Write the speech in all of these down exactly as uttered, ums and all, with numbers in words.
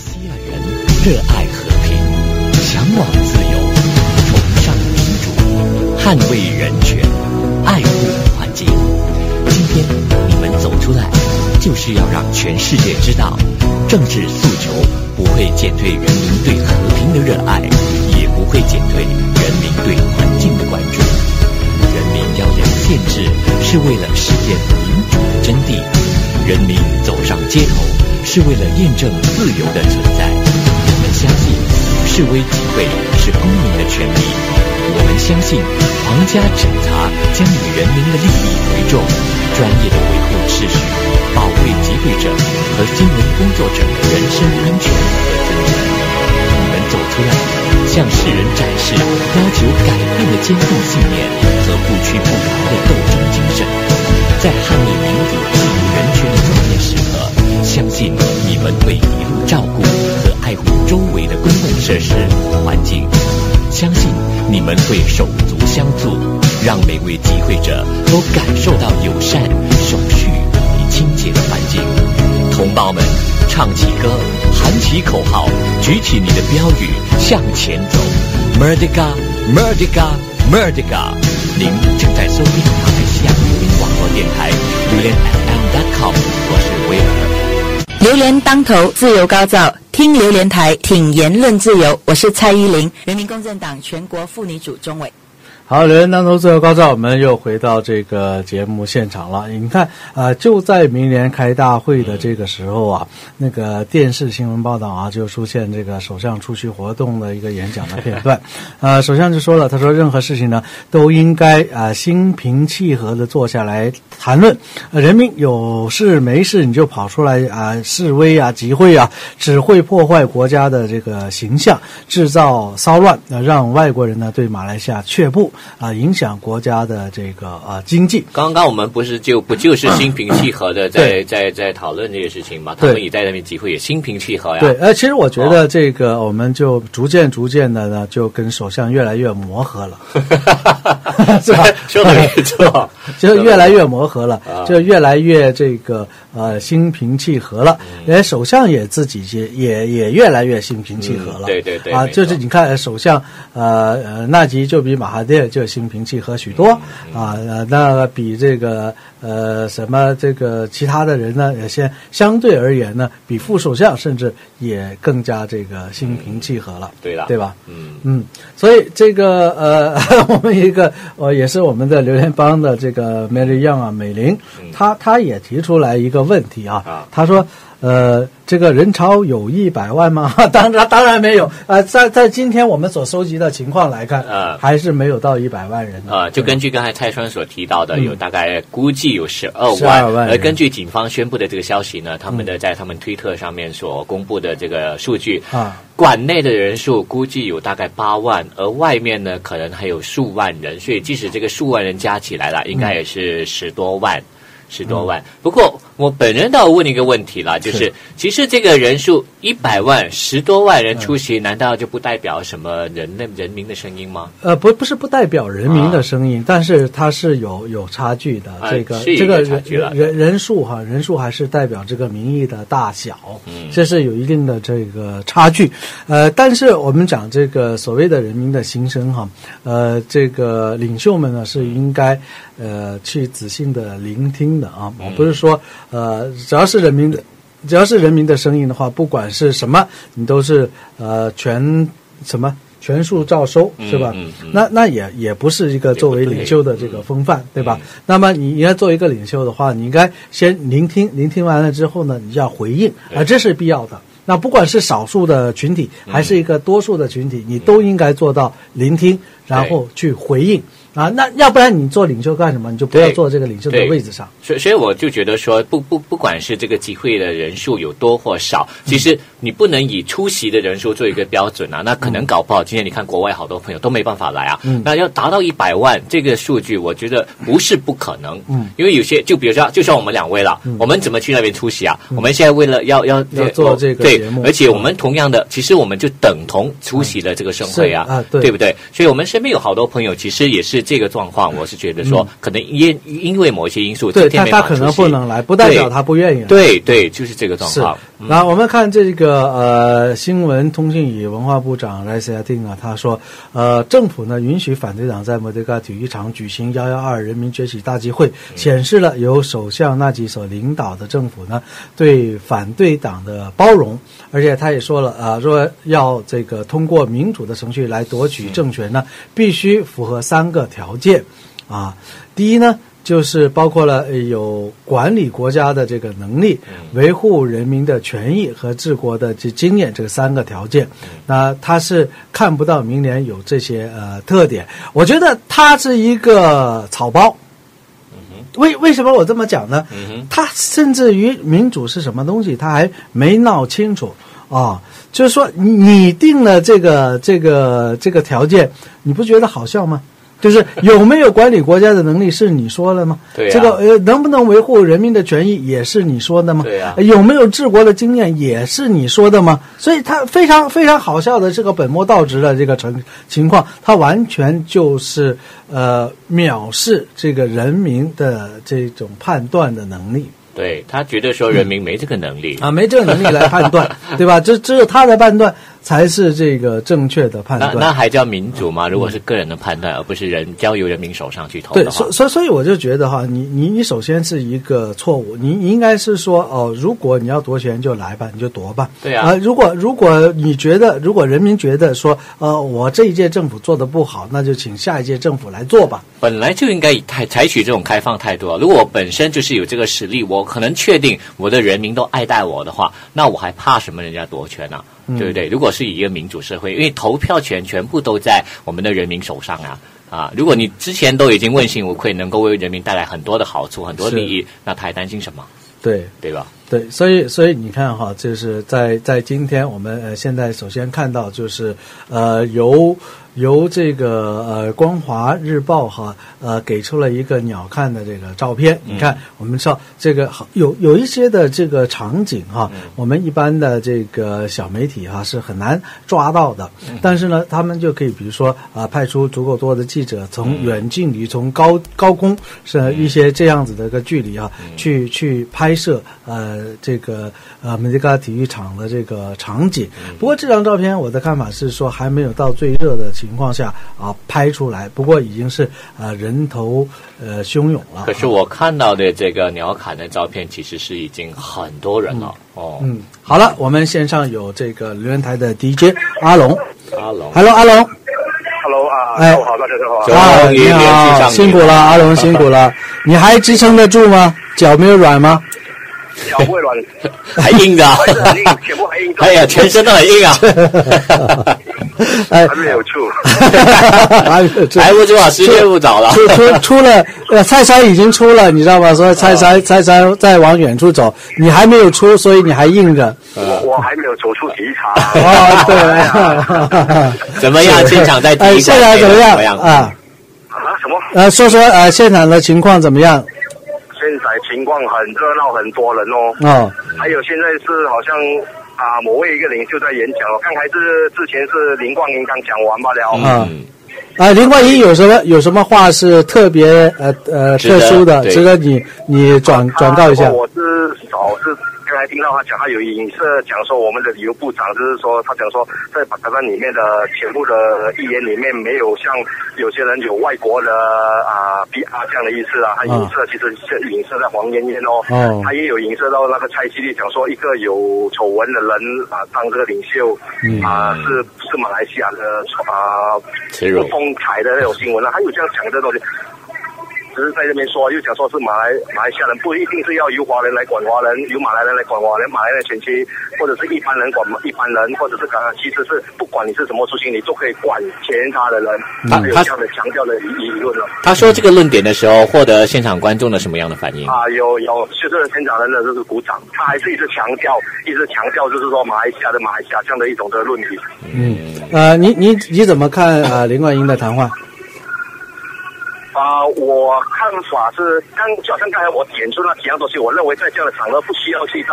西亚人热爱和平，向往自由，崇尚民主，捍卫人权，爱护环境。今天你们走出来，就是要让全世界知道，政治诉求不会减退人民对和平的热爱，也不会减退人民对环境的关注。人民要人宪制，是为了实践民主的真谛。人民走上街头，是为了验证自由的存在。我们相信示威集会是公民的权利。我们相信皇家警察将以人民的利益为重，专业的维护秩序，保卫集会者和新闻工作者的人身安全和尊严。你们走出来，向世人展示要求改变的坚定信念和不屈不挠的斗争精神。在捍卫民主、自由、人权的关键时刻，相信你们会一路照顾和爱护周围的公共设施、环境。相信你们会手足相助，让每位集会者都感受到友善、守序与清洁的环境。同胞们，唱起歌，喊起口号，举起你的标语，向前走。Merdeka, Merdeka, Merdeka。您正在收听马来西亚流联网络电台榴莲 F M dot com， 我是威尔。 榴莲当头，自由高照，听榴莲台，挺言论自由。我是蔡依林，人民公正党全国妇女组中委。 好，榴莲当头，自由高照，我们又回到这个节目现场了。你看，呃，就在明年开大会的这个时候啊，那个电视新闻报道啊，就出现这个首相出席活动的一个演讲的片段。呃，首相就说了，他说任何事情呢都应该呃心平气和的坐下来谈论。呃，人民有事没事你就跑出来啊、呃、示威啊集会啊，只会破坏国家的这个形象，制造骚乱，呃，让外国人呢对马来西亚却步。啊、呃，影响国家的这个呃经济。 刚刚我们不是就不就是心平气和的在在在讨论这些事情吗？他们也在那边集会，也心平气和呀。 对，呃，其实我觉得这个我们就逐渐逐渐的呢，就跟首相越来越磨合了，是吧？ 说的没错， 就越来越磨合了，就越来越这个呃心平气和了。连、嗯、首相也自己也也也越来越心平气和了。嗯、 对对对， 啊，就是你看首相呃呃纳吉就比马哈蒂就心平气和许多、嗯、啊，呃，那比这个呃什么这个其他的人呢，也先相对而言呢，比副首相甚至也更加这个心平气和了， 嗯、对了， 对吧？ 嗯嗯，所以这个呃，我们一个呃也是我们的榴莲帮的这个 Mary Young 啊，美玲，嗯、她她也提出来一个问题啊，啊她说呃。这个人潮有一百万吗？当然，当然没有。呃，在在今天我们所收集的情况来看，呃，还是没有到一百万人。 啊、呃，就根据刚才蔡川所提到的，嗯、有大概估计有十二万。而根据警方宣布的这个消息呢，他们的在他们推特上面所公布的这个数据啊，馆内的人数估计有大概八万，而外面呢可能还有数万人，所以即使这个数万人加起来了，应该也是十多万。嗯十多万，不过我本人倒问一个问题啦，就是其实这个人数一百万、十多万人出席，嗯、难道就不代表什么人类人民的声音吗？呃， 不，不是不代表人民的声音，啊、但是它是有有差距的。 啊、 这个这个人人人数哈，人数还是代表这个民意的大小，嗯，这是有一定的这个差距。呃，但是我们讲这个所谓的人民的心声哈，呃，这个领袖们呢是应该呃去仔细的聆听的啊，我不是说呃只要是人民的只要是人民的声音的话，不管是什么你都是呃全什么全数照收，是吧？嗯嗯嗯、那那也也不是一个作为领袖的这个风范， 对, 对吧？嗯、那么你要做一个领袖的话，你应该先聆听，聆听完了之后呢，你要回应，啊、呃，这是必要的。那不管是少数的群体还是一个多数的群体，嗯、你都应该做到聆听，然后去回应。啊，那要不然你做领袖干什么？你就不要坐这个领袖的位置上。 所以，所以我就觉得说，不不，不管是这个集会的人数有多或少，其实你不能以出席的人数做一个标准啊。那可能搞不好，今天你看国外好多朋友都没办法来啊。嗯、那要达到一百万这个数据，我觉得不是不可能。嗯，因为有些，就比如说，就像我们两位了，嗯、我们怎么去那边出席啊？嗯、我们现在为了要要要做这个节目， 对，而且我们同样的，其实我们就等同出席了这个盛会啊， 嗯、啊对, 对不对？所以我们身边有好多朋友，其实也是这个状况，我是觉得说，嗯、可能因因为某些因素， 对他他可能不能来，不代表他不愿意来。 对 对, 对，就是这个状况。 嗯、然后我们看这个呃，新闻通讯与文化部长赖斯亚丁啊，他说，呃，政府呢允许反对党在莫德嘎体育场举行一一二人民崛起大集会，嗯、显示了由首相纳吉所领导的政府呢对反对党的包容，而且他也说了啊、呃，说要这个通过民主的程序来夺取政权呢，必须符合三个条件啊。第一呢，就是包括了有管理国家的这个能力，维护人民的权益和治国的这经验，这三个条件。那他是看不到明年有这些呃特点，我觉得他是一个草包。为为什么我这么讲呢？他甚至于民主是什么东西，他还没闹清楚啊。就是说，你定了这个这个这个条件，你不觉得好笑吗？就是有没有管理国家的能力是你说了吗？ 对、啊， 这个呃能不能维护人民的权益也是你说的吗？ 对啊， 有没有治国的经验也是你说的吗？所以他非常非常好笑的这个本末倒置的这个情情况，他完全就是呃藐视这个人民的这种判断的能力。 对，他觉得说人民没这个能力、 嗯、啊，没这个能力来判断，对吧？这只有他的判断才是这个正确的判断。 那那还叫民主吗？如果是个人的判断，而不是人交由人民手上去投的话， 对，所所所以我就觉得哈，你你你首先是一个错误，你你应该是说哦，如果你要夺权就来吧，你就夺吧。 对啊， 呃，如果如果你觉得，如果人民觉得说，呃，我这一届政府做得不好，那就请下一届政府来做吧。 本来就应该采采取这种开放态度啊！如果我本身就是有这个实力，我可能确定我的人民都爱戴我的话，那我还怕什么人家夺权啊？嗯、对不对？如果是以一个民主社会，因为投票权全部都在我们的人民手上啊啊！如果你之前都已经问心无愧，能够为人民带来很多的好处、很多利益，那他还担心什么？ 对对吧？ 对，所以所以你看哈，就是在在今天我们呃现在首先看到就是呃由由这个呃光华日报哈呃给出了一个鸟瞰的这个照片，你看、嗯、我们说这个有有一些的这个场景哈、嗯，我们一般的这个小媒体哈是很难抓到的，嗯、但是呢，他们就可以比如说啊、呃、派出足够多的记者，从远近离，从高高空是一些这样子的一个距离啊，嗯、去去拍摄呃。这个呃梅迪嘎体育场的这个场景，不过这张照片我的看法是说还没有到最热的情况下啊拍出来，不过已经是呃人头呃汹涌了。 可是我看到的这个鸟瞰的照片，其实是已经很多人了、嗯、哦。 嗯，好了，我们线上有这个留言台的 D J 阿龙， 阿龙 ，Hello 阿龙。 Hello 啊， 哎， 好，大家好。啊，你好，辛苦了，阿龙辛苦了。你还支撑得住吗？脚没有软吗？ 脚不会软， 还硬的、啊， 很硬，全部还硬。 哎呀，全身都很硬啊！ 还没有出， 还没有出， 还不出啊！时间不早了， 出出出了，呃，蔡山已经出了，你知道吗？所以蔡山、哦、蔡山在往远处走，你还没有出，所以你还硬着。 我我还没有走出体育场。 哦，对。 怎么样？现场在体育场、 哎、现场怎么样？ 么样啊？啊？什么？ 呃，说说呃，现场的情况怎么样？ 现在情况很热闹，很多人哦。 哦。 还有现在是好像啊，某位一个领袖在演讲，我看还是之前是林冠英刚讲完罢了。 嗯。啊，林冠英有什么有什么话是特别呃呃特殊的，值得你你转转告一下？ 我是少是。刚才听到他讲，他有影射讲说我们的旅游部长，就是说他讲说在巴塔山里面的全部的议员里面没有像有些人有外国的啊 P R 这样的意思啊，他影射、哦、其实是影射在黄妍妍哦，哦他也有影射到那个蔡希丽，讲说一个有丑闻的人啊当这个领袖、嗯、啊是是马来西亚的啊不风采的那种新闻啊，他有这样讲的东西。只是在这边说，又讲说是马来马来西亚人不一定是要由华人来管华人，由马来人来管华人，马来人前期或者是一般人管一般人，或者是刚刚其实是不管你是什么族群，你都可以管其他的人。他有这样的强调的理论了。 他说这个论点的时候，获得现场观众的什么样的反应？ 啊，有有，就是现场人的就是鼓掌，他还是一直强调，一直强调就是说马来西亚的马来西亚这样的一种的论题。 嗯，呃，你你你怎么看啊、呃、林冠英的谈话？ 啊、呃，我看法是刚就好像刚才我点出那几样东西，我认为在这样的场合不需要去再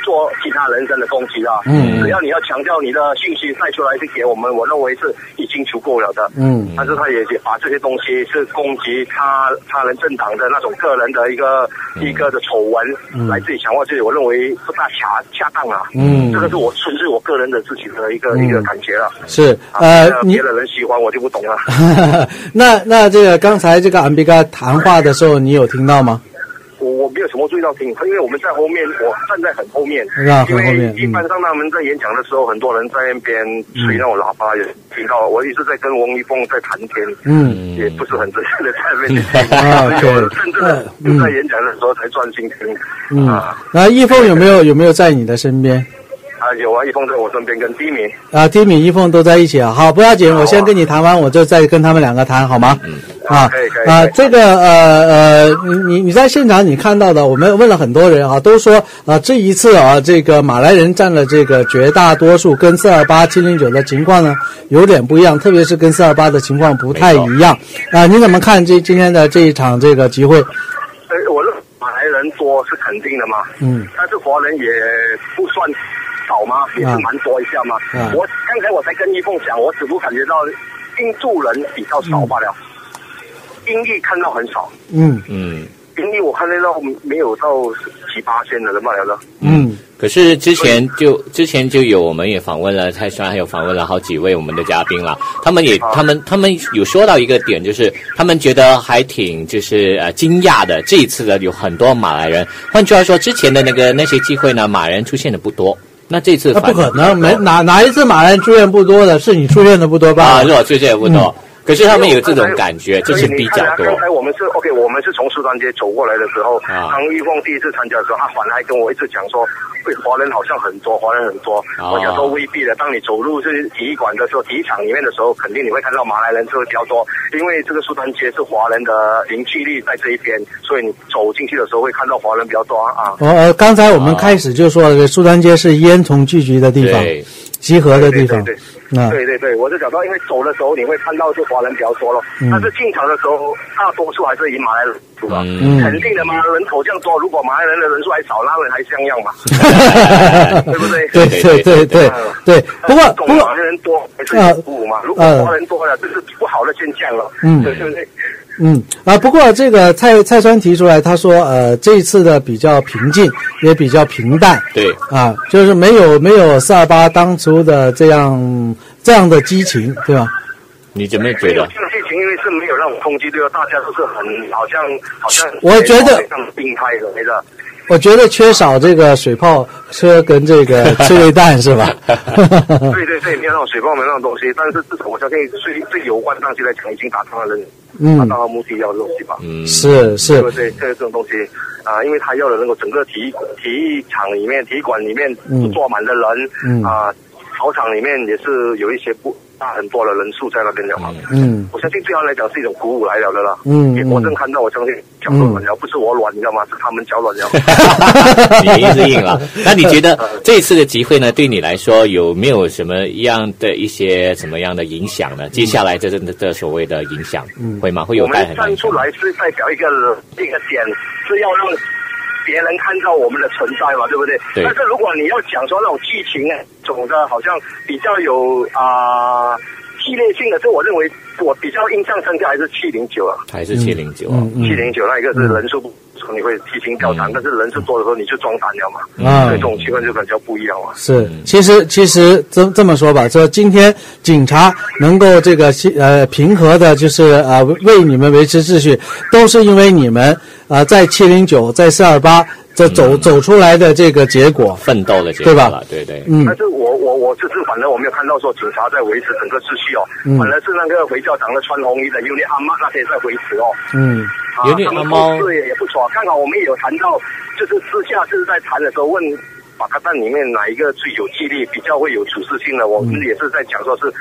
做其他人身的攻击啊。嗯，只要你要强调你的信息带出来是给我们，我认为是已经足够了的。嗯，但是他也把这些东西是攻击他他人政党的那种个人的一个、嗯、一个的丑闻、嗯、来自己强化自己，我认为不大恰恰当啊。嗯，这个是我纯粹我个人的自己的一个、嗯、一个感觉了。 是呃， 别的人喜欢我就不懂了。 那那这个刚才这个安比嘎谈话的时候，你有听到吗？ 我我没有什么注意到听，因为我们在后面，我站在很后面， 啊、很后面。 因为一般上他们在演讲的时候，嗯、很多人在那边吹那种喇叭，也听到。我一直在跟翁一凤在谈天，嗯，也不是很真实的在那边听，啊，对，甚至就在演讲的时候才专心听。 嗯，啊，那一凤有没有有没有在你的身边？ 啊，有啊，一凤在我身边，跟低敏啊，低敏、一凤都在一起啊。好，不要紧，我先跟你谈完，我就再跟他们两个谈，好吗？嗯，啊， 可以可以啊，这个呃呃，你你你在现场你看到的，我们问了很多人啊，都说啊，这一次啊，这个马来人占了这个绝大多数，跟四二八、七零九的情况呢有点不一样，特别是跟四二八的情况不太一样啊。你怎么看这今天的这一场这个集会？ 呃，我认为马来人多是肯定的嘛，嗯，但是华人也不算少吗？也是蛮多一下嘛。啊、我刚才我才跟一凤讲，我只不过感觉到印度人比较少罢了，嗯、英裔看到很少。嗯嗯，英裔我看得到没有到七八千的人罢了。 嗯，可是之前就之前就有我们也访问了蔡川，还有访问了好几位我们的嘉宾了，他们也、啊、他们他们有说到一个点，就是他们觉得还挺就是呃惊讶的，这一次的有很多马来人。换句话说，之前的那个那些机会呢，马来人出现的不多。那这次那不可能，没哪哪一次马来人出现不多的，是你出现的不多吧？ 啊，是我出现的不多。嗯，可是他们有这种感觉，这是比较多。 刚才我们是 OK， 我们是从苏丹街走过来的时候，啊、唐玉凤第一次参加的时候，他反而还跟我一直讲说，对，华人好像很多，华人很多。哦、我讲说未必的，当你走入是体育馆的时候，体育场里面的时候，肯定你会看到马来人是会比较多，因为这个苏丹街是华人的凝聚力在这一边，所以你走进去的时候会看到华人比较多啊。 哦呃，刚才我们开始就说了，苏丹街是烟囱聚集的地方。对。集合的地方， 对对对，啊、对对对，我就讲到，因为走的时候你会看到是华人比较多咯，嗯、但是进场的时候大多数还是以马来人出吧，嗯、肯定的嘛，人口这样多，如果马来人的人数还少，那人还像样嘛，对不对？ 对对对对对。不过不过马来人多还是有鼓舞嘛，如果华人多了，这是不好的现象了，嗯，对对对。 嗯啊，不过这个蔡蔡川提出来，他说呃这一次的比较平静，也比较平淡， 对啊，就是没有没有四二八当初的这样这样的激情，对吧？ 你怎么觉得？ 这种激情因为是没有那种冲击，对吧？大家都是很好像好像我觉得病态的那个。 我觉得缺少这个水炮车跟这个催泪弹是吧？ 对对对，没有那种水炮没有那种东西，但是至少我相信最最有关上去来讲，已经达到了人，嗯，达到了目的要的东西吧。 嗯，是是， 对不对？这这种东西啊、呃，因为他要的能够整个体育体育场里面、体育馆里面坐满的人，嗯啊、呃，操场里面也是有一些不。大很多的人数在那边的话，嗯，我相信对他来讲是一种鼓舞来了的啦。嗯，我正看到，我相信脚都软了，不是我软，你知道吗？是他们脚软了。 你硬是硬了。那你觉得这一次的集会呢，对你来说有没有什么样的一些什么样的影响呢？接下来这这这所谓的影响，嗯，会吗？会有带很大影响？ 我们站出来是代表一个一个点，是要让别人看到我们的存在嘛，对不对？ 对。 但是如果你要讲说那种剧情啊，总的好像比较有啊、呃、系列性的，这我认为我比较印象深刻还是七零九啊， 还是七零九啊， 七零九那一个是人数不，你会提心吊胆，嗯、但是人数多的时候你就装胆了嘛，嗯，所以这种情况就比较不一样嘛。 是，其实其实这这么说吧，说今天警察能够这个呃平和的，就是呃为你们维持秩序，都是因为你们呃在七零九在四二八。这走、嗯、走出来的这个结果， 奋斗的结果， 对吧？ 对对。 嗯。但是我我我就是反正我没有看到说警察在维持整个秩序哦，嗯、反而是那个回教长的穿红衣的有点阿妈那些在维持哦。嗯。啊、 有点阿猫。 对，也不错。刚好我们也有谈到，就是私下就是在谈的时候问巴卡丹里面哪一个最有纪律、比较会有处事性的，我们也是在讲说是。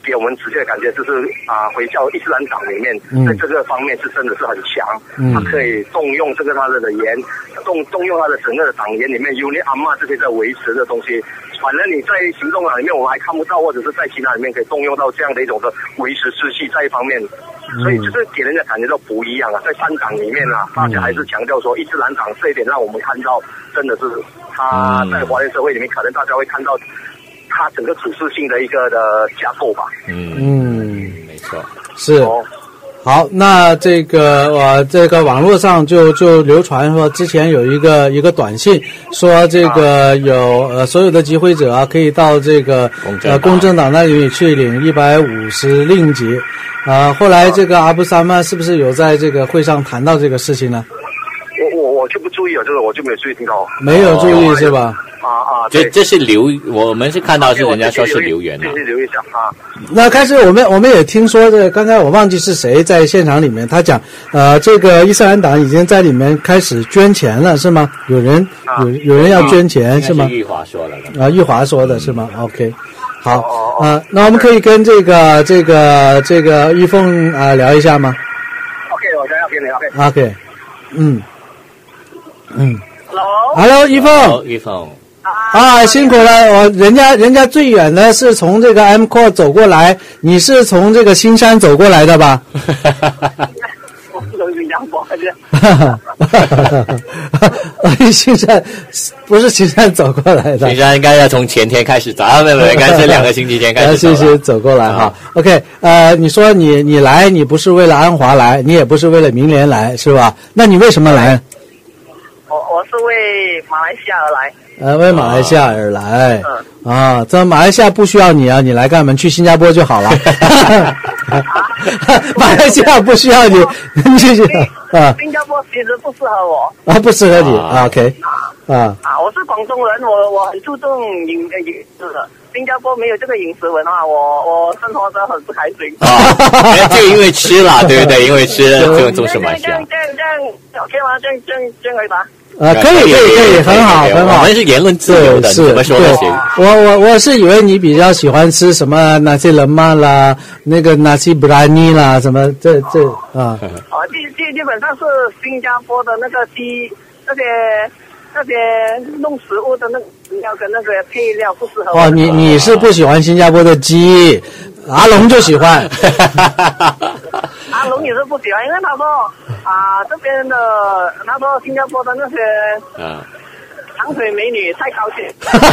给我们直接的感觉就是啊，回教伊斯兰党里面在这个方面是真的是很强，嗯、他可以动用这个他的言，动动用他的整个的党员里面有你阿嬷这些在维持的东西。反正你在行动党里面我们还看不到，或者是在其他里面可以动用到这样的一种的维持秩序在一方面，所以就是给人家感觉到不一样啊。在三党里面啊，大家还是强调说伊斯兰党这一点让我们看到真的是他在华人社会里面可能大家会看到他整个处事性的一个的架构吧。 嗯嗯，没错， 是。哦好，那这个呃，这个网络上就就流传说，之前有一个一个短信说，这个有呃所有的集会者啊，可以到这个呃公正党那里去领一百五十令吉，啊、呃，后来这个阿布萨曼是不是有在这个会上谈到这个事情呢？ 我我我就不注意了，就是我就没有注意听到， 没有注意是吧？ 啊啊， 这这是留，我们是看到是人家说是留言的， 这是留一下啊。 那开始我们我们也听说这刚才我忘记是谁在现场里面，他讲呃这个伊斯兰党已经在里面开始捐钱了是吗？有人、啊、有有人要捐钱、啊、是吗？ 是玉华说的啊，玉华说的是吗、嗯、？OK， 好啊、呃，那我们可以跟这个这个这个玉凤啊、呃、聊一下吗 ？OK， 我等下给你 OK。 OK， 嗯嗯 ，Hello，Hello， 玉凤， 玉凤。 啊，辛苦了！我人家人家最远的是从这个 M Court 走过来，你是从这个新山走过来的吧？ 我是从新加坡的。 新山不是新山走过来的， 新山应该要从前天开始走，啊，没有，应该是两个星期前开始走。 谢谢走过来哈。OK， 呃，你说你你来，你不是为了安华来，你也不是为了明联来，是吧？那你为什么来？ 我我是为马来西亚而来。 呃，为马来西亚而来，嗯、啊，这马来西亚不需要你啊，你来干嘛？去新加坡就好了。马来西亚不需要你，你去啊。新加坡其实不适合我啊，不适合你啊 ，OK， 啊啊，我是广东人，我我很注重饮饮食的。新加坡没有这个饮食文化，我我生活得很不开心。 啊，这个因为吃了，对不对？因为吃这种就是马来西亚。 这样这样这样 OK 吗？这样这样这样可以吧？ 啊，可以可以可以，很好很好。 我们是言论自由的，怎么说都行。 我我我是以为你比较喜欢吃什么那些人嘛啦，那个那些布拉尼啦，什么这这啊。 啊，基基基本上是新加坡的那个鸡那些那些弄食物的那个料跟那个配料不适合我。 哦，你你是不喜欢新加坡的鸡，阿龙就喜欢。 阿龙也是不喜欢，因为他说啊，这边的他说新加坡的那些嗯长腿美女太高兴。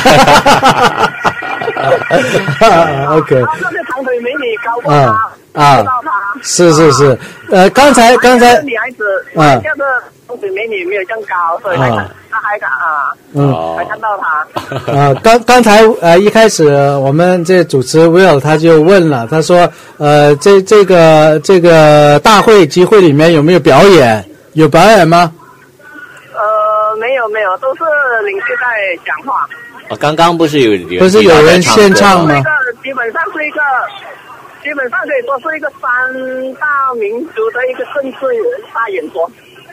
OK。 他那些长腿美女高过他，啊，知道他。 是是是，呃，刚才刚才女孩子，啊，这个长腿美女没有这样高，所以他他还敢啊，嗯，还看到他。 啊，刚刚才呃一开始我们这主持 Will 他就问了，他说呃这这个这个大会集会里面有没有表演？有表演吗？ 呃，没有没有，都是领袖在讲话。 哦，刚刚不是有有不是有人献唱吗？ 这个基本上是一个，基本上可以说是一个三大民族的一个政治大演说。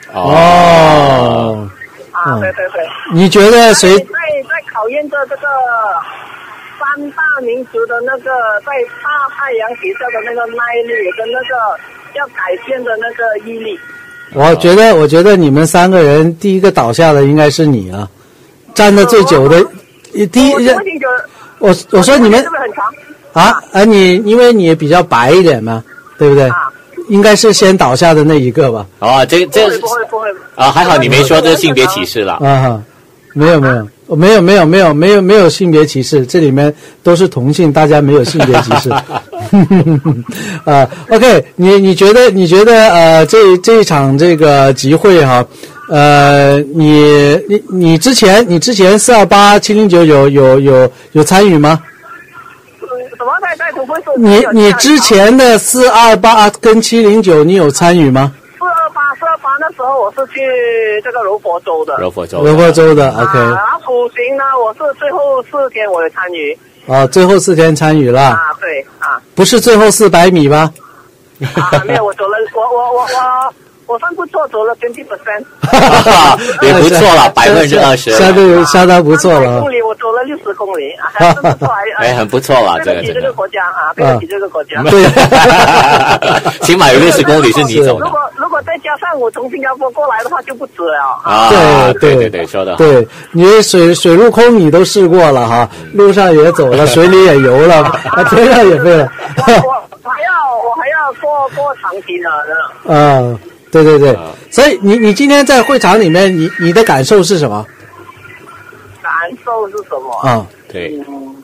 哦。 啊，对对对。 你觉得谁在在考验着这个三大民族的那个在大太阳底下的那个耐力跟那个要改变的那个毅力？ 我觉得，我觉得你们三个人第一个倒下的应该是你啊，站的最久的，第一，我我说你们是不是很长啊啊，你因为你比较白一点嘛，对不对？ 啊， 应该是先倒下的那一个吧？ 哦，这这不会不会啊，还好你没说这性别歧视了啊，没有没有。没有没有没有没有没有性别歧视，这里面都是同性，大家没有性别歧视。啊 ，OK， 你你觉得你觉得呃这这一场这个集会哈，呃你你你之前你之前四二八七零九有有有有参与吗？ 什么在在不会是？ 你你之前的四二八跟七零九你有参与吗？ 四二八四二八那时候我是去这个柔佛州的， 柔佛州柔佛州的 OK。 然后苦行呢，我是最后四天我有参与。 哦，最后四天参与了。 啊，对啊。 不是最后四百米吗？ 啊，没有，我走了，我我我我我算不错，走了 二十 percent， 也不错了，百分之二十， 相对相当不错了。 公里我走了六十公里，还不错， 哎，很不错了，这个对得起这个国家啊，对得起这个国家。 对， 起码有六十公里是你走的。 如果如果再加上我从新加坡过来的话，就不止了啊。 对对对对，说的对，你水水陆空你都试过了哈，路上也走了，水里也游了，天上也飞了。 我还要我还要过过长期的。 啊，对对对，所以你你今天在会场里面，你你的感受是什么？ 感受是什么？ 啊， 对。 嗯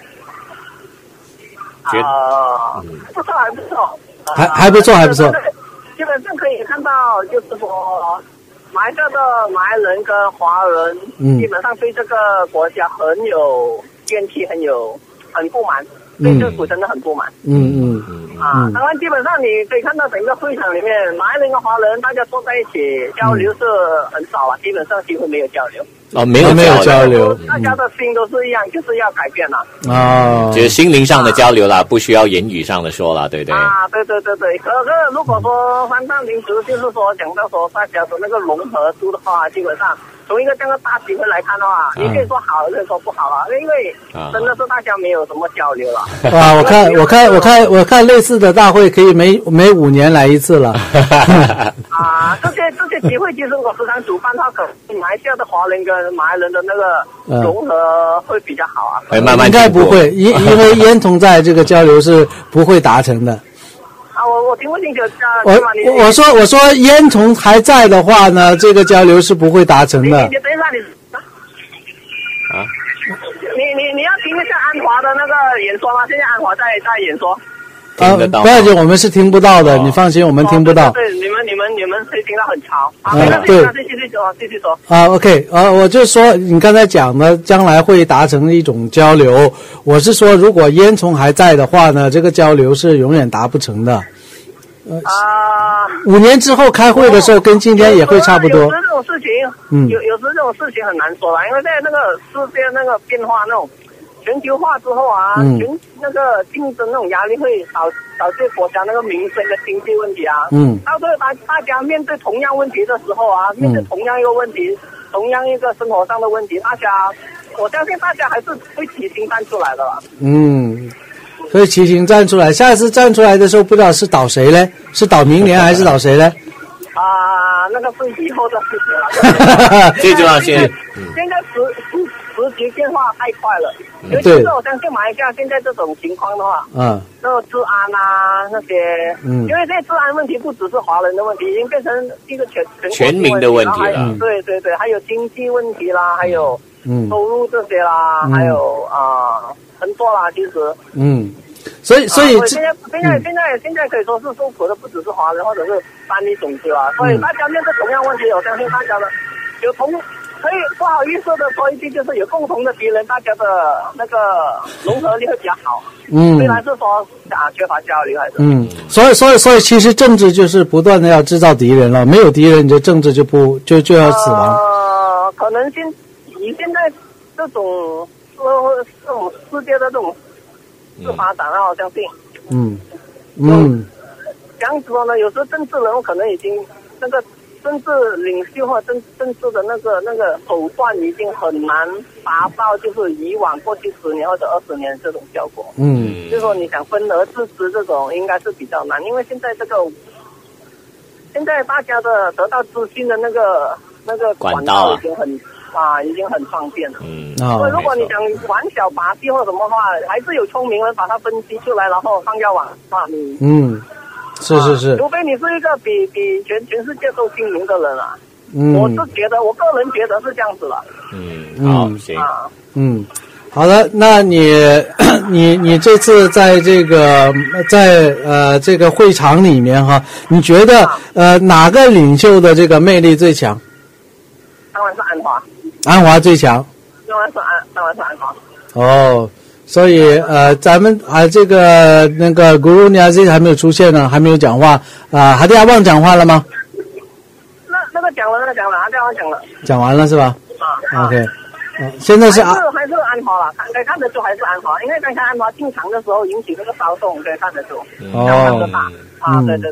啊，不错，还不错， 还还不错，还不错。 基本上可以看到，就是说，马来西亚的马来人跟华人，嗯，基本上对这个国家很有怨气，很有很不满，对政府真的很不满。嗯嗯嗯。啊，当然，基本上你可以看到整个会场里面，马来人跟华人大家坐在一起交流是很少啊，基本上几乎没有交流。 哦，没有没有交流， 大家的心都是一样，就是要改变了。 哦， 就是心灵上的交流啦，不需要言语上的说了，对不对？ 啊，对对对对。可是如果说三大民族，就是说讲到说大家的那个融合度的话，基本上从一个这样的大机会来看的话，你可以说好，也可以说不好啊，因为真的是大家没有什么交流了。 啊，我看我看我看我看类似的大会可以每每五年来一次了。 啊，这些这些机会，其实我时常主办的话，可能马来西亚的华人跟马来人的那个融合会比较好啊。 会慢慢应该不会，因因为烟囱在这个交流是不会达成的。 啊，我我听不清楚。 我我说我说烟囱还在的话呢，这个交流是不会达成的。 你你等一下你。啊。你你你要听一下安华的那个演说吗？现在安华在在演说。 啊，不要紧，我们是听不到的，哦、你放心，我们听不到。 哦、对, 对，你们你们你们会听到很吵。啊， 对， 继续说，继续说。 啊 ，OK， 啊，我就说你刚才讲的，将来会达成一种交流。我是说，如果烟囱还在的话呢，这个交流是永远达不成的。呃、啊，五年之后开会的时候，跟今天也会差不多。 有时这种事情，嗯，有有时这种事情很难说啦，因为在那个世界那个变化那种。全球化之后啊，嗯、全那个竞争那种压力会导导致国家那个民生跟经济问题啊。嗯，到最后大大家面对同样问题的时候啊，面对同样一个问题，嗯、同样一个生活上的问题，大家我相信大家还是会齐心站出来的啦。 嗯，会齐心站出来。下一次站出来的时候，不知道是倒谁嘞？是倒明年还是倒谁嘞？ 啊，那个是以后的事情了。 最重要现在， 现在时时时局变化太快了。尤其是我相信马来西亚现在这种情况的话，嗯，那个治安啊那些，嗯，因为这治安问题不只是华人的问题，已经变成一个全全全民的问题了。 对对对，还有经济问题啦，还有嗯收入这些啦，嗯、还有啊、呃、很多啦，其实嗯，所以所以、 啊、现在现在、嗯、现在现在可以说是受苦的不只是华人或者是单一种族啊，所以大家面对同样问题，我相信大家的有同。可以不好意思的说一句，就是有共同的敌人，大家的那个融合力会比较好。嗯，虽然是说啊缺乏交流还是。嗯， 所以所以所以其实政治就是不断的要制造敌人了，没有敌人，你的政治就不就就要死亡。 呃，可能现以现在这种社会这种世界的这种是发展啊，我相信。嗯嗯，这样子说呢，有时候政治人物可能已经那个。政治领袖或政政治的那个那个手段已经很难达到，就是以往过去十年或者二十年这种效果。嗯，就是说你想分而治之这种，应该是比较难，因为现在这个现在大家的得到资讯的那个那个管道已经很啊，已经很方便了。嗯，所以如果你想玩小把戏或什么话，还是有聪明人把它分析出来，然后放掉网话你嗯。 是是是、 啊，除非你是一个比比全全世界都精明的人啊，嗯，我是觉得我个人觉得是这样子了。 嗯，好，行，啊、 嗯，好的，那你你你这次在这个在呃这个会场里面哈，你觉得、啊、呃哪个领袖的这个魅力最强？ 当然是安华。 安华最强。 当然是安，当然是安华。 哦。所以呃，咱们啊这个那个 Guru Niazi 还没有出现呢，还没有讲话啊。哈迪阿旺讲话了吗？ 那那个讲了，那个讲了，哈迪阿旺讲了。 讲完了是吧？ 啊 ，OK，啊，现在是还是还是安华了，可以看得出还是安华，因为刚才安华进场的时候引起这个骚动，可以看得出。哦。啊，对对对。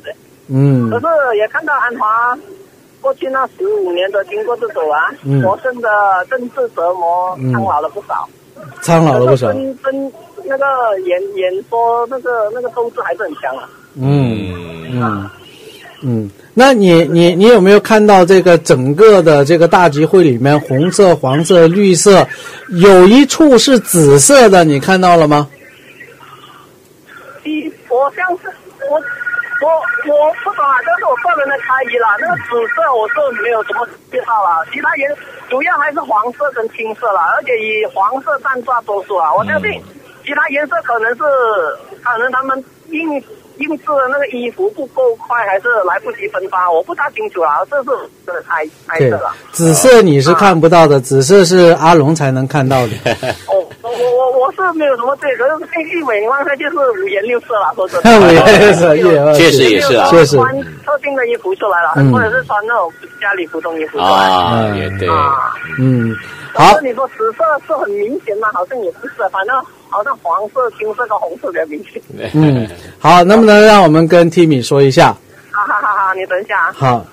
嗯。 可是也看到安华过去那十五年的经过这种啊， 嗯， 国政的政治折磨，苍老了不少。 苍老了不少。 跟跟那个演演说那个那个斗志还是很强啊。 嗯嗯嗯。那你你你有没有看到这个整个的这个大集会里面，红色、黄色、绿色，有一处是紫色的，你看到了吗？ 一，我像是我我我不懂啊，这是我个人的猜疑啦。那个紫色我是没有什么记号啦，其他颜主要还是黄色跟青色啦，而且以黄色占大多数啊。我相信其他颜色可能是可能他们印。印制的那个衣服不够快，还是来不及分发，我不大清楚啊，这是我的猜猜测了。 紫色你是看不到的，啊、紫色是阿龙才能看到的。 哦，我我我是没有什么对，可是一尾你望下就是五颜六色了，说真的。五颜六色， 确实也是啊， 确实。 穿特定的衣服出来了，嗯、或者是穿那种家里普通衣服出来。 啊，也对。 啊、 嗯， 好。可是你说紫色是很明显吗？好像也不是，反正。好像黄色、青色跟红色比较明显。 嗯，好，能不能让我们跟 Timmy 说一下？ 好好好好，你等一下。 好。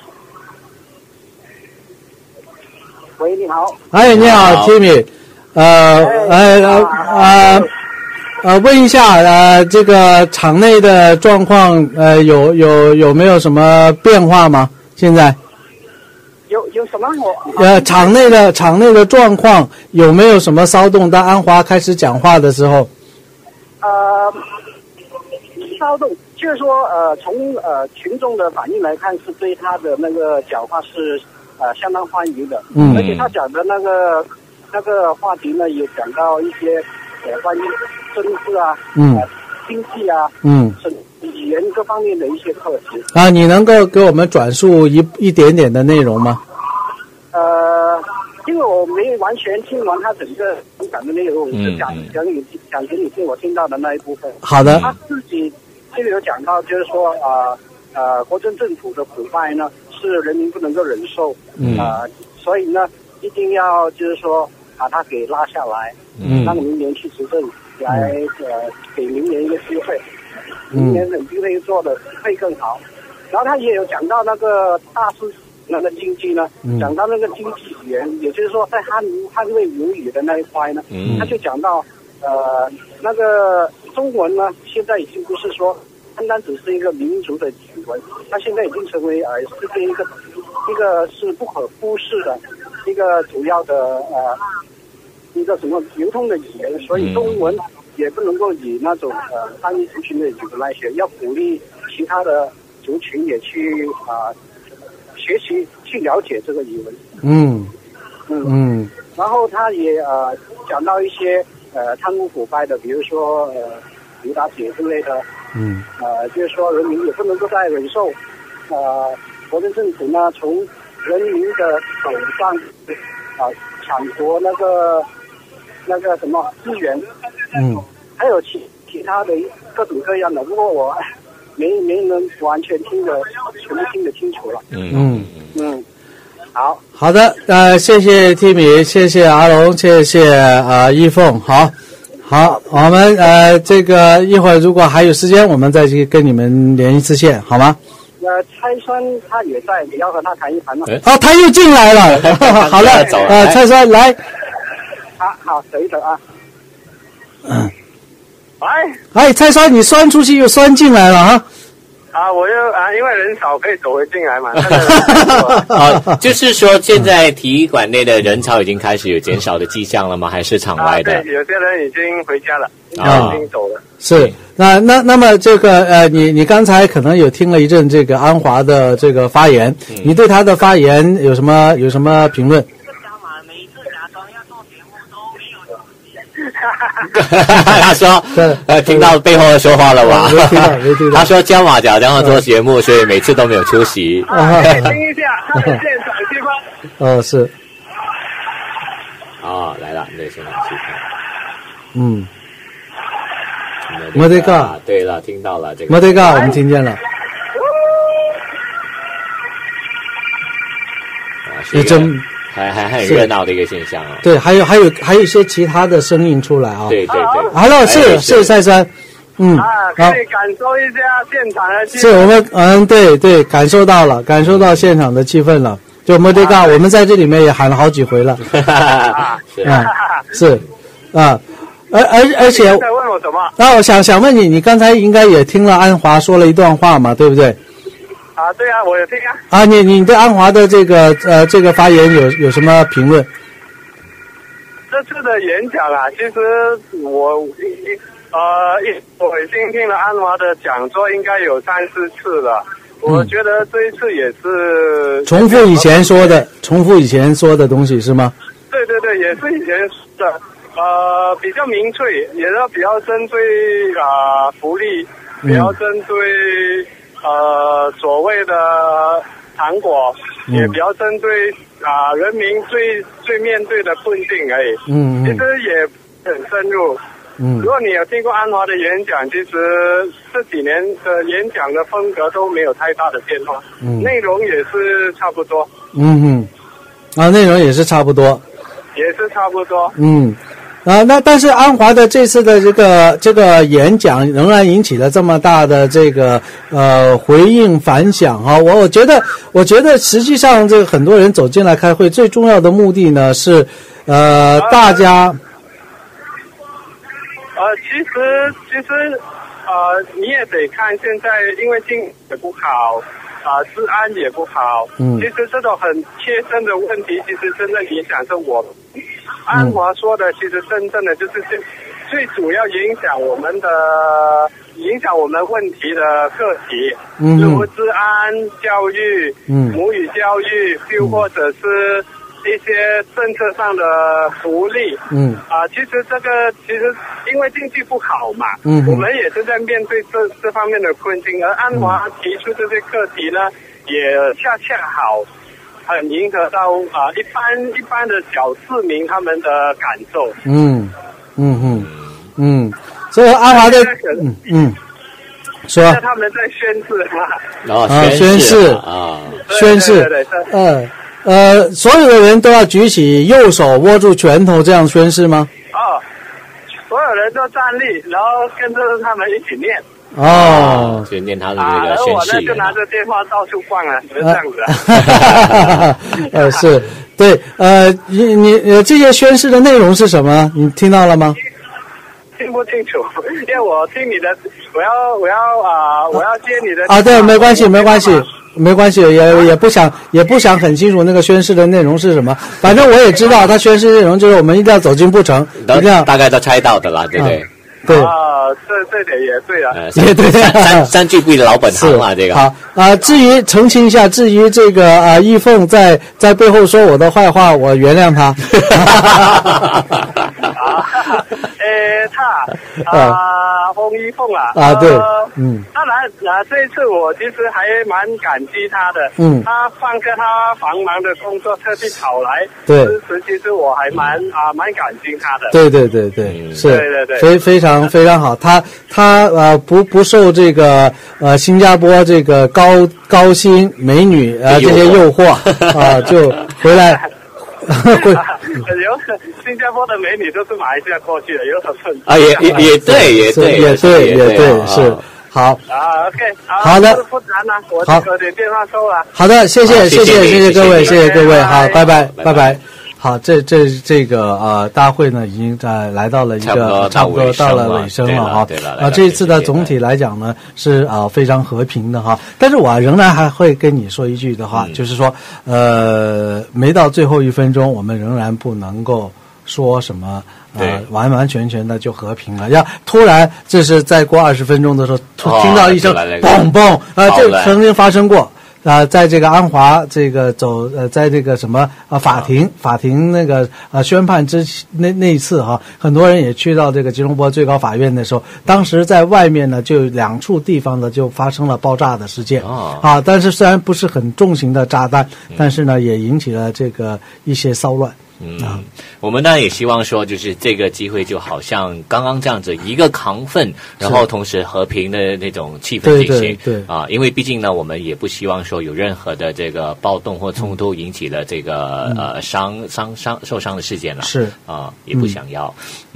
喂，你好。 哎，你好 ，Timmy。呃，呃呃呃呃，问一下，呃，这个场内的状况，呃，有有有没有什么变化吗？现在？ 有有什么我？ 呃，场内的场内的状况有没有什么骚动？当安华开始讲话的时候， 呃，骚动就是说，呃，从呃群众的反应来看，是对他的那个讲话是呃相当欢迎的。嗯。而且他讲的那个那个话题呢，也讲到一些呃关于政治啊，嗯，呃、经济啊，嗯，语言各方面的一些课题啊，你能够给我们转述一一点点的内容吗？ 呃，因为我没完全听完他整个讲的内容，我是讲讲你讲给你听我听到的那一部分。 好的。 他自己这里有讲到，就是说呃呃，国政政府的腐败呢，是人民不能够忍受，嗯啊、呃，所以呢，一定要就是说把它给拉下来，嗯，让明年去执政，来呃给明年一个机会。明年肯定会做的会更好，然后他也有讲到那个大市那个经济呢，嗯、讲到那个经济语言，也就是说在捍捍卫母语的那一块呢，嗯、他就讲到呃那个中文呢，现在已经不是说单单只是一个民族的语文，它现在已经成为呃世界一个一个是不可忽视的一个主要的呃一个什么流通的语言，所以中文。也不能够以那种呃单一族群的语文来学，要鼓励其他的族群也去啊、呃、学习去了解这个语文。 嗯嗯嗯。然后他也呃讲到一些呃贪污腐败的，比如说呃刘大姐之类的。嗯。呃，就是说人民也不能够再忍受，呃，国政政府呢从人民的手上啊、呃、抢夺那个那个什么资源。 嗯， 还有其其他的各种各样的，不过我没没能完全听得全部听得清楚了。 嗯嗯嗯，好好的，呃，谢谢 Timmy， 谢谢阿龙，谢谢呃一凤，好，好，我们呃这个一会儿如果还有时间，我们再去跟你们连一次线，好吗？ 呃，蔡栓他也在，你要和他谈一谈吗？ 哦，他又进来了，好了，呃，蔡栓来。 好好，等一等啊。 嗯， 哎， 哎，蔡栓，你栓出去又栓进来了哈。 啊，我又啊，因为人少可以走回进来嘛。 啊，就是说现在体育馆内的人潮已经开始有减少的迹象了吗？还是场外的？ 啊、对，有些人已经回家了，啊、已经走了。 是，那那那么这个呃，你你刚才可能有听了一阵这个安华的这个发言，嗯、你对他的发言有什么有什么评论？ 他说：“呃，听到背后的说话了吧？ 没听到，没听到。 他说焦马甲将要做节目，所以每次都没有出席。 啊，听一下他的现场地方。 哦，是。 哦，来了，对，现场去看。 嗯。 莫德嘎，对了，听到了这个。 莫德嘎，我们听见了。 也真。”还还很热闹的一个现象啊！ 对，还有还有还有一些其他的声音出来啊！ 对对对， 好了，是是蔡栓， 嗯， 啊，可以感受一下现场的气氛。 是我们嗯，对对，感受到了，感受到现场的气氛了。就莫迪嘎，我们在这里面也喊了好几回了。 啊， 是啊，而而而且， 在问我什么？ 那我想想问你，你刚才应该也听了安华说了一段话嘛，对不对？ 啊，对啊，我有听啊。 啊，你你对安华的这个呃这个发言有有什么评论？ 这次的演讲啊，其实我呃，我已经听了安华的讲座，应该有三四次了。我觉得这一次也是重复以前说的，重复以前说的东西是吗？ 对对对，也是以前的，呃，比较明确，也是比较针对啊、呃、福利，比较针对、嗯、呃所谓的糖果，嗯、也比较针对啊、呃、人民最最面对的困境而已。嗯，其实也很深入。嗯，如果你有听过安华的演讲，其实这几年的演讲的风格都没有太大的变化，嗯，内容也是差不多。 嗯哼，啊，内容也是差不多， 也是差不多。 嗯，啊，那但是安华的这次的这个这个演讲仍然引起了这么大的这个呃回应反响哈、啊，我我觉得我觉得实际上这个很多人走进来开会，最重要的目的呢是呃大家。 呃，其实其实，呃，你也得看现在，因为经济也不好，啊、呃，治安也不好。嗯。其实这种很切身的问题，其实真正影响着我们。嗯、安华说的，其实真正的就是最最主要影响我们的、影响我们问题的课题，嗯，如治安、教育、嗯，母语教育，又或者是。一些政策上的福利，嗯，啊、呃，其实这个其实因为经济不好嘛，嗯，我们也是在面对这这方面的困境，而安华提出这些课题呢，也恰恰好，很迎合到啊、呃、一般一般的小市民他们的感受， 嗯嗯嗯嗯，所以安华的嗯嗯，说他们在宣誓嘛， 哦， 啊，宣誓啊，宣誓， 对对对， 嗯。呃，所有的人都要举起右手握住拳头，这样宣誓吗？ 哦，所有人都站立，然后跟着他们一起念。 哦， 就念他的这个宣誓。啊， 我呢就拿着电话到处逛啊，就是这样子啊。 呃，是，对，呃，你你呃这些宣誓的内容是什么？你听到了吗？ 听不清楚，因为我听你的，我要我要啊、呃，我要接你的。 啊，对，没关系，没关系。没关系，也也不想也不想很清楚那个宣誓的内容是什么，反正我也知道他宣誓内容就是我们一定要走进步城，一定要大概都猜到的啦，对不对？ 嗯、对啊，这这点也对啊， 呃、 也对， 三三三句不的老本行啊，这个好啊、呃。至于澄清一下，至于这个啊、呃，易凤在在背后说我的坏话，我原谅他。 诶，他啊，洪一凤啊， 啊，对，嗯， 当然啊，这一次我其实还蛮感激他的， 嗯， 他放下他繁忙的工作，特地跑来对支持，其实我还蛮啊蛮感激他的， 对对对对，嗯、是， 对对对， 非非常非常好，他他呃不不受这个呃新加坡这个高高薪美女啊、呃、这些诱惑啊，就回来。 会有新加坡的美女都是马来西亚过去的，有什么啊？也也也对，也对， 也对，也对，是好啊。OK， 好的， 不谈了，我有点电话收了。 好的，谢谢，谢谢，谢谢各位，谢谢各位，好，拜拜，拜拜。好，这这这个呃大会呢，已经在来到了一个差不多到了尾声了哈。啊，这一次的总体来讲呢是啊、呃、非常和平的哈。但是我仍然还会跟你说一句的话，嗯、就是说呃没到最后一分钟，我们仍然不能够说什么呃完完全全的就和平了。要突然这是再过二十分钟的时候，哦、听到一声嘣嘣啊、呃，这曾经发生过。啊、呃，在这个安华这个走呃，在这个什么啊法庭、啊、法庭那个呃宣判之那那一次哈，很多人也去到这个吉隆坡最高法院的时候，当时在外面呢就两处地方呢就发生了爆炸的事件啊，啊，但是虽然不是很重型的炸弹，嗯、但是呢也引起了这个一些骚乱。 嗯，啊、我们当然也希望说，就是这个机会就好像刚刚这样子一个亢奋，然后同时和平的那种气氛进行， 对对对啊，因为毕竟呢，我们也不希望说有任何的这个暴动或冲突引起了这个、嗯、呃伤伤伤受伤的事件了， 是啊，也不想要，嗯。嗯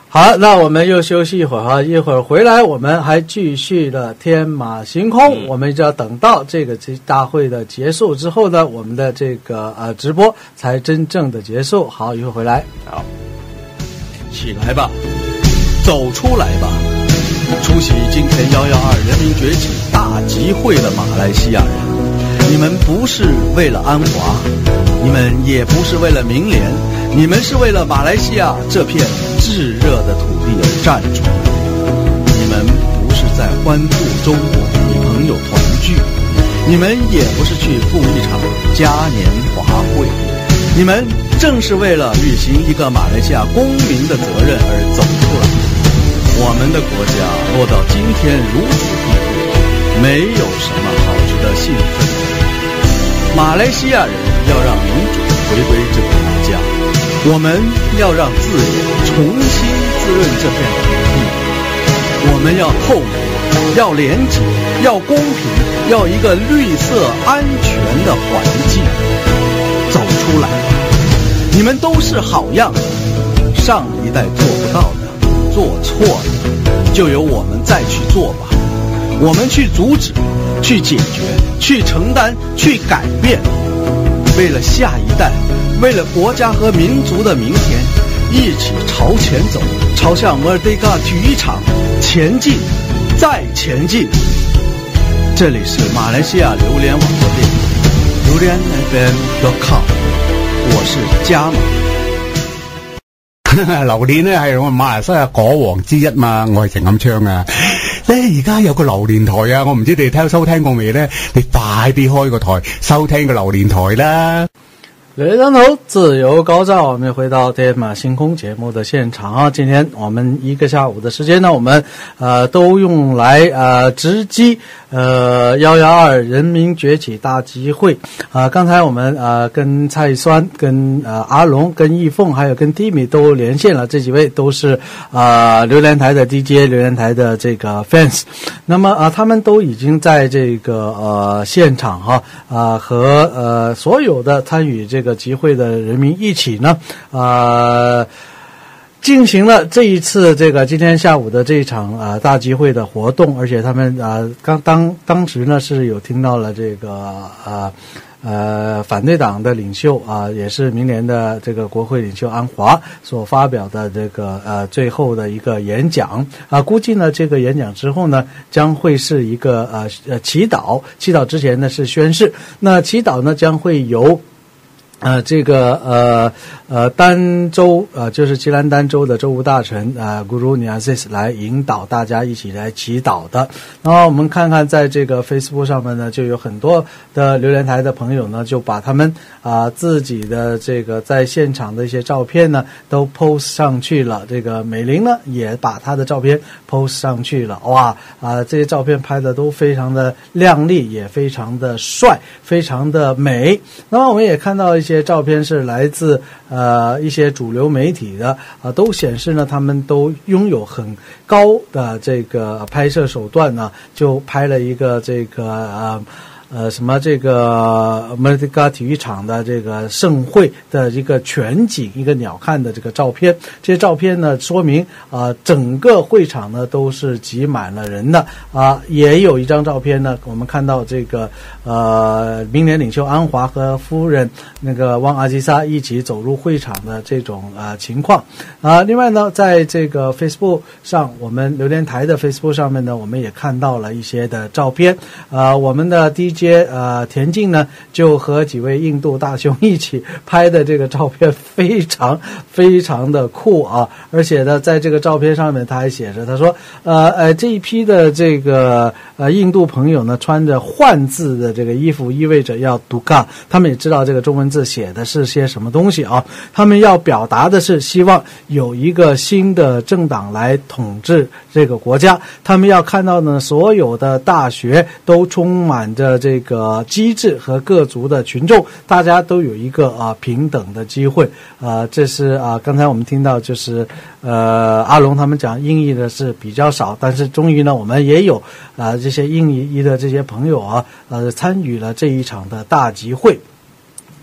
好，那我们又休息一会儿哈，一会儿回来我们还继续的天马行空、嗯、我们就要等到这个大会的结束之后呢，我们的这个呃直播才真正的结束。好，一会儿回来。 好， 起来吧，走出来吧，出席今天幺幺二人民崛起大集会的马来西亚人，你们不是为了安华，你们也不是为了民联，你们是为了马来西亚这片炙热的土地而站出来。你们不是在欢度周末与朋友团聚，你们也不是去赴一场嘉年华会，你们正是为了履行一个马来西亚公民的责任而走出来。我们的国家落到今天如此地步，没有什么好值得兴奋的。马来西亚人要让民主回归这个国家，我们要让自由重新滋润这片土地。我们要透明，要廉洁，要公平，要一个绿色安全的环境。走出来吧，你们都是好样的，上一代做不到的，做错了，就由我们再去做吧。我们去阻止，去解决，去承担，去改变。为了下一代，为了国家和民族的明天，一起朝前走，朝向摩尔迪嘎体育场前进，再前进。这里是马来西亚榴莲网络电台，榴莲 F M 点 com， 我是加馬。 榴蓮咧係我馬來西亞果王之一嘛，我係成咁唱啊！咧而家有個榴蓮台啊，我唔知你哋聽收聽過未咧？你快啲開個台收聽個榴蓮台啦！ 榴蓮頭自由高照，我们回到天马星空节目的现场啊！今天我们一个下午的时间呢，我们呃都用来呃直击呃幺幺二人民崛起大集会啊、呃！刚才我们呃跟蔡酸、跟呃阿龙、跟易凤还有跟 Timmy 都连线了，这几位都是呃榴莲台的 D J， 榴莲台的这个 fans。那么啊、呃，他们都已经在这个呃现场哈啊、呃、和呃所有的参与这个集会的人民一起呢，呃，进行了这一次这个今天下午的这一场呃大集会的活动，而且他们呃刚当当时呢是有听到了这个呃呃反对党的领袖啊、呃，也是明年的这个国会领袖安华所发表的这个呃最后的一个演讲啊、呃，估计呢这个演讲之后呢将会是一个呃呃祈祷，祈祷之前呢是宣誓，那祈祷呢将会由呃，这个呃呃丹州呃就是吉兰丹州的州务大臣呃 Guru Niasis 来引导大家一起来祈祷的。然后我们看看在这个 Facebook 上面呢，就有很多的榴莲台的朋友呢，就把他们啊、呃、自己的这个在现场的一些照片呢都 post 上去了。这个美玲呢也把她的照片 post 上去了。哇啊、呃，这些照片拍的都非常的亮丽，也非常的帅，非常的美。那么我们也看到一些照片是来自呃一些主流媒体的啊、呃，都显示呢他们都拥有很高的这个拍摄手段呢，就拍了一个这个呃呃什么这个摩尔迪嘎体育场的这个盛会的一个全景一个鸟瞰的这个照片。这些照片呢说明啊、呃、整个会场呢都是挤满了人的啊、呃、也有一张照片呢，我们看到这个呃明年领袖安华和夫人那个汪阿基莎一起走入会场的这种啊、呃、情况啊、呃、另外呢在这个 Facebook 上，我们榴莲台的 Facebook 上面呢，我们也看到了一些的照片啊、呃、我们的 D J 呃田径呢就和几位印度大兄一起拍的这个照片非常非常的酷啊，而且呢在这个照片上面他还写着，他说呃呃这一批的这个呃印度朋友呢穿着汉字的这个衣服，意味着要读嘎，他们也知道这个中文字写的是些什么东西啊，他们要表达的是希望有一个新的政党来统治这个国家，他们要看到呢所有的大学都充满着这个机制和各族的群众，大家都有一个啊、呃、平等的机会啊、呃、这是啊、呃、刚才我们听到就是呃阿龙他们讲印裔的是比较少，但是终于呢我们也有啊、呃、这些印裔的这些朋友啊呃参与了这一场的大集会。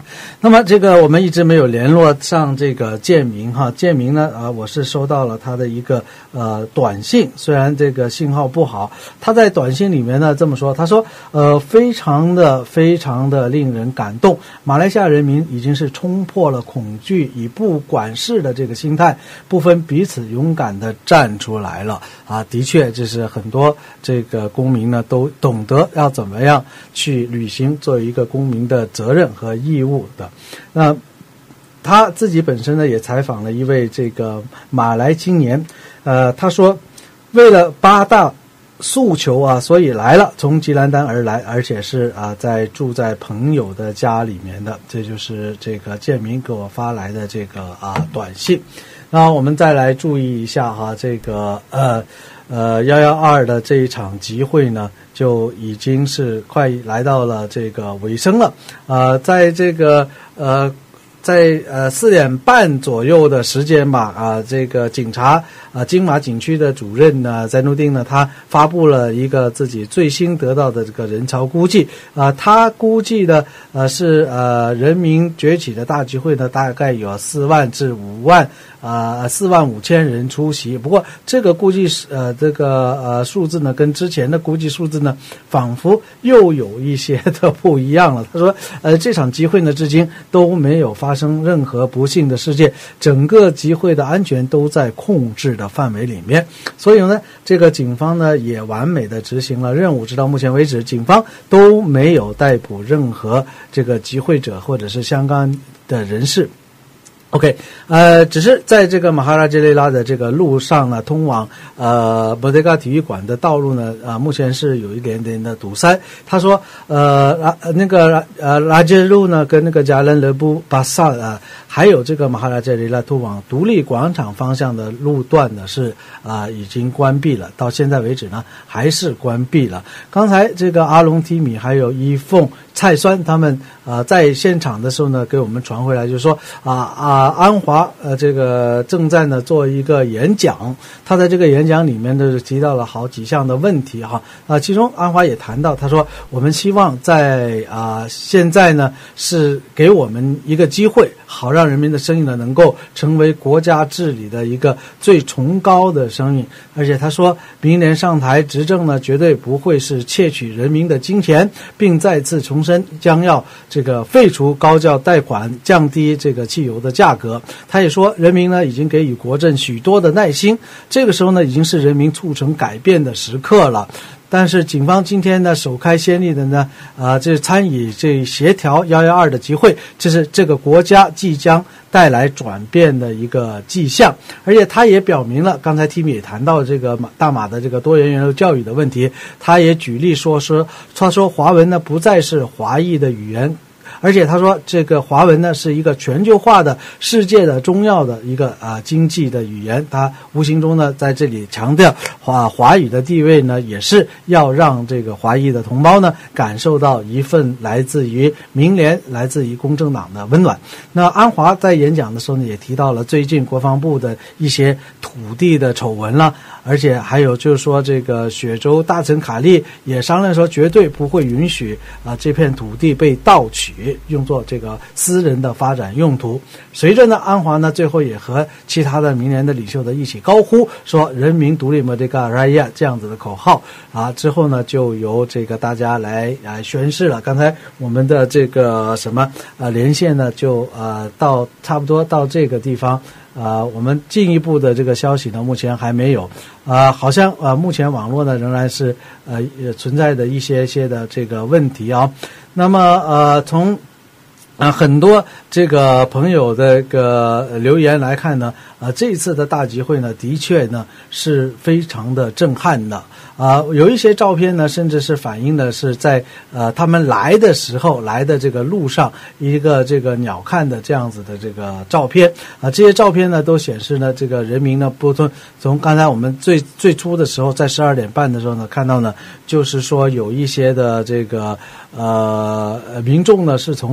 那么这个我们一直没有联络上这个建明哈，建明呢，呃，我是收到了他的一个呃短信，虽然这个信号不好，他在短信里面呢这么说，他说，呃，非常的非常的令人感动，马来西亚人民已经是冲破了恐惧，以不管事的这个心态，不分彼此，勇敢的站出来了啊！的确，这是很多这个公民呢都懂得要怎么样去履行作为一个公民的责任和义务的。那他自己本身呢也采访了一位这个马来青年，呃，他说为了八大诉求啊，所以来了，从吉兰丹而来，而且是啊在住在朋友的家里面的，这就是这个建明给我发来的这个啊短信。那我们再来注意一下哈，这个呃呃幺幺二的这一场集会呢，就已经是快来到了这个尾声了。呃，在这个呃在呃四点半左右的时间吧，啊、呃，这个警察啊、呃、金马景区的主任呢，在努丁呢，他发布了一个自己最新得到的这个人潮估计啊、呃，他估计的呃是呃人民崛起的大集会呢，大概有四万至五万。啊，四万五千人出席。不过这个估计是呃，这个呃数字呢，跟之前的估计数字呢，仿佛又有一些的不一样了。他说，呃，这场集会呢，至今都没有发生任何不幸的事件，整个集会的安全都在控制的范围里面。所以呢，这个警方呢也完美的执行了任务。直到目前为止，警方都没有逮捕任何这个集会者或者是相关的人士。OK， 呃，只是在这个马哈拉杰雷拉的这个路上呢，通往呃博德嘎体育馆的道路呢，啊、呃，目前是有一点点的堵塞。他说，呃，那个呃拉杰路呢，跟那个加伦勒布巴萨啊，还有这个马哈拉杰雷拉通往独立广场方向的路段呢，是啊、呃、已经关闭了。到现在为止呢，还是关闭了。刚才这个阿龙、提米还有一凤、蔡酸他们啊、呃、在现场的时候呢，给我们传回来，就是说啊啊。安华呃，这个正在呢做一个演讲，他在这个演讲里面呢提到了好几项的问题哈啊、呃，其中安华也谈到，他说我们希望在啊、呃、现在呢是给我们一个机会，好让人民的声音呢能够成为国家治理的一个最崇高的声音，而且他说明年上台执政呢绝对不会是窃取人民的金钱，并再次重申将要这个废除高价贷款，降低这个汽油的价格。他也说，人民呢已经给予国政许多的耐心，这个时候呢已经是人民促成改变的时刻了。但是警方今天呢首开先例的呢，啊、呃，这参与这协调幺幺二的集会，这是这个国家即将带来转变的一个迹象。而且他也表明了，刚才 Timmy 也谈到这个马大马的这个多元源流教育的问题，他也举例说说，他说华文呢不再是华裔的语言。而且他说，这个华文呢是一个全球化的世界的重要的一个啊、呃、经济的语言。他无形中呢在这里强调华华语的地位呢，也是要让这个华裔的同胞呢感受到一份来自于民联、来自于公正党的温暖。那安华在演讲的时候呢，也提到了最近国防部的一些土地的丑闻了，而且还有就是说，这个雪州大臣卡利也商量说，绝对不会允许啊、呃、这片土地被盗取，用作这个私人的发展用途。随着呢，安华呢最后也和其他的民联的领袖的一起高呼说“人民独立莫迪嘎拉亚”这样子的口号啊，之后呢就由这个大家来来宣誓了。刚才我们的这个什么呃连线呢，就呃到差不多到这个地方。呃，我们进一步的这个消息呢，目前还没有。呃，好像呃，目前网络呢仍然是呃存在的一些些的这个问题啊。那么呃，从啊、呃、很多这个朋友的个留言来看呢，呃，这一次的大集会呢，的确呢是非常的震撼的。啊、呃，有一些照片呢，甚至是反映的是在呃他们来的时候来的这个路上一个这个鸟瞰的这样子的这个照片啊、呃，这些照片呢都显示呢，这个人民呢不从从刚才我们最最初的时候，在十二点半的时候呢看到呢，就是说有一些的这个呃民众呢是从各个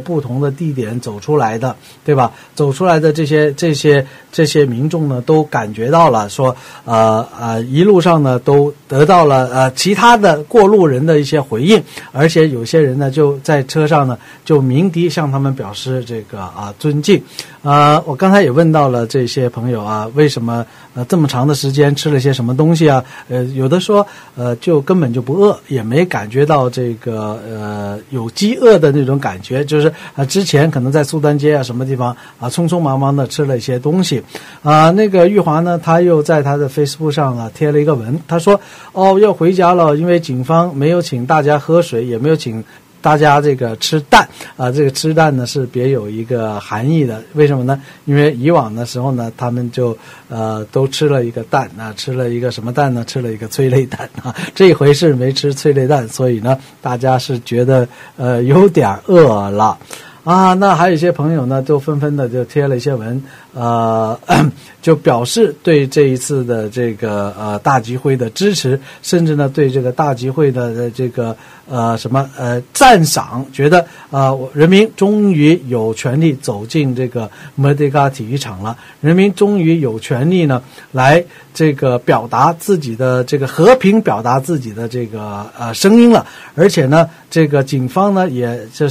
不同的地点走出来的，对吧？走出来的这些这些这些民众呢，都感觉到了说，呃呃，一路上呢都得到了呃其他的过路人的一些回应，而且有些人呢就在车上呢就鸣笛向他们表示这个啊、呃、尊敬。啊、呃，我刚才也问到了这些朋友啊，为什么呃这么长的时间吃了些什么东西啊？呃，有的说呃就根本就不饿，也没感觉到这个呃有饥饿的那种感觉，就是啊、呃、之前可能在苏丹街啊什么地方啊、呃、匆匆忙忙的吃了一些东西啊、呃。那个玉华呢，他又在他的 Facebook 上啊贴了一个文，他说哦要回家了，因为警方没有请大家喝水，也没有请大家这个吃蛋啊、呃，这个吃蛋呢是别有一个含义的。为什么呢？因为以往的时候呢，他们就呃都吃了一个蛋啊，吃了一个什么蛋呢？吃了一个催泪蛋啊。这一回是没吃催泪蛋，所以呢，大家是觉得呃有点饿了。啊，那还有一些朋友呢，就纷纷的就贴了一些文，呃，就表示对这一次的这个呃大集会的支持，甚至呢对这个大集会的这个呃什么呃赞赏，觉得呃人民终于有权利走进这个摩德嘎体育场了，人民终于有权利呢来这个表达自己的这个和平表达自己的这个呃声音了，而且呢这个警方呢也就是。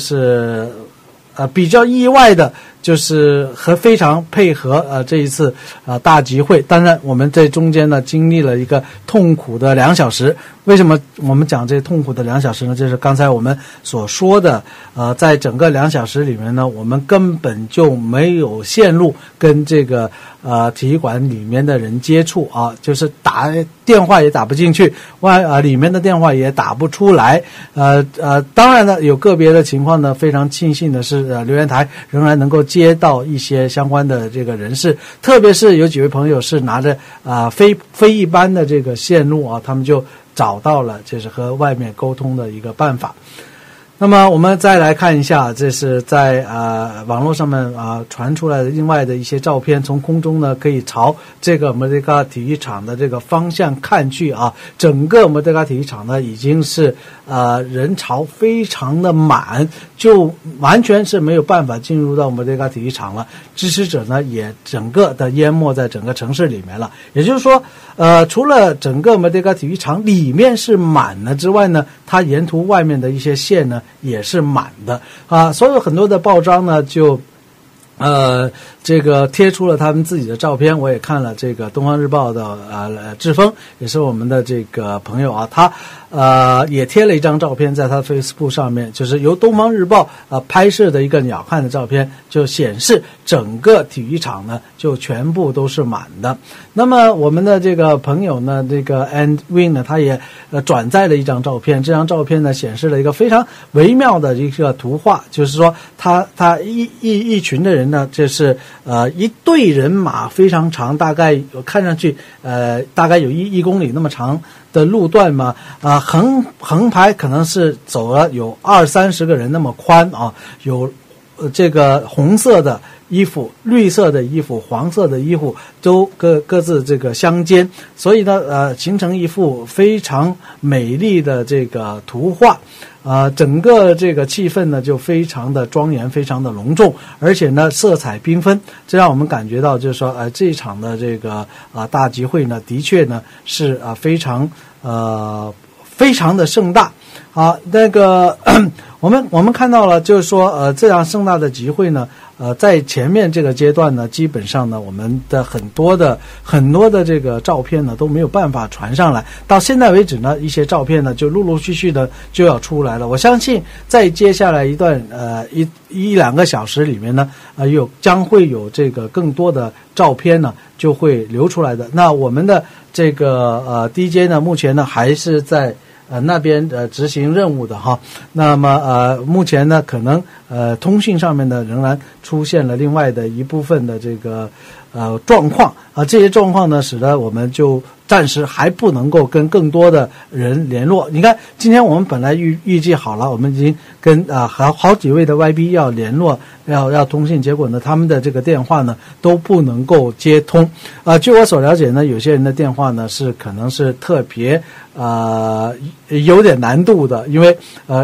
呃，比较意外的就是和非常配合呃这一次呃大集会，当然我们在中间呢经历了一个痛苦的两小时。为什么我们讲这痛苦的两小时呢？就是刚才我们所说的，呃，在整个两小时里面呢，我们根本就没有线路跟这个呃体育馆里面的人接触啊，就是打电话也打不进去，外啊、呃、里面的电话也打不出来。呃呃，当然呢，有个别的情况呢，非常庆幸的是，呃，留言台仍然能够接到一些相关的这个人士，特别是有几位朋友是拿着啊、呃、非非一般的这个线路啊，他们就找到了就是和外面沟通的一个办法。那么我们再来看一下，这是在呃网络上面啊、呃、传出来的另外的一些照片，从空中呢可以朝这个摩德嘎体育场的这个方向看去啊，整个摩德嘎体育场呢已经是呃人潮非常的满，就完全是没有办法进入到摩德嘎体育场了，支持者呢也整个的淹没在整个城市里面了。也就是说呃除了整个摩德嘎体育场里面是满了之外呢，它沿途外面的一些线呢也是满的啊，所有很多的报章呢就呃这个贴出了他们自己的照片。我也看了这个东方日报的呃志峰，也是我们的这个朋友啊，他呃也贴了一张照片在他 Facebook 上面，就是由东方日报呃拍摄的一个鸟瞰的照片，就显示整个体育场呢就全部都是满的。那么我们的这个朋友呢，这个 And Win 呢，他也呃转载了一张照片，这张照片呢显示了一个非常微妙的一个图画，就是说他他一一一群的人呢，这是呃一队人马非常长，大概看上去呃大概有一一公里那么长的路段嘛，啊、呃、横横排可能是走了有二三十个人那么宽啊，有呃这个红色的衣服、绿色的衣服、黄色的衣服都各各自这个相间，所以呢呃形成一幅非常美丽的这个图画。啊、呃，整个这个气氛呢就非常的庄严，非常的隆重，而且呢色彩缤纷，这让我们感觉到就是说，呃，这一场的这个啊、呃、大集会呢，的确呢是啊、呃、非常呃非常的盛大。好，那个我们我们看到了，就是说呃这样盛大的集会呢。呃，在前面这个阶段呢，基本上呢，我们的很多的很多的这个照片呢都没有办法传上来。到现在为止呢，一些照片呢就陆陆续续的就要出来了。我相信在接下来一段呃一一两个小时里面呢，呃有将会有这个更多的照片呢就会流出来的。那我们的这个呃 D J 呢，目前呢还是在。呃，那边呃执行任务的哈，那么呃，目前呢，可能呃通讯上面呢仍然出现了另外的一部分的这个呃状况啊、呃，这些状况呢，使得我们就暂时还不能够跟更多的人联络。你看，今天我们本来预预计好了，我们已经跟啊、呃、好好几位的 Y B 要联络，要要通信，结果呢，他们的这个电话呢都不能够接通。啊、呃，据我所了解呢，有些人的电话呢是可能是特别呃有点难度的，因为呃。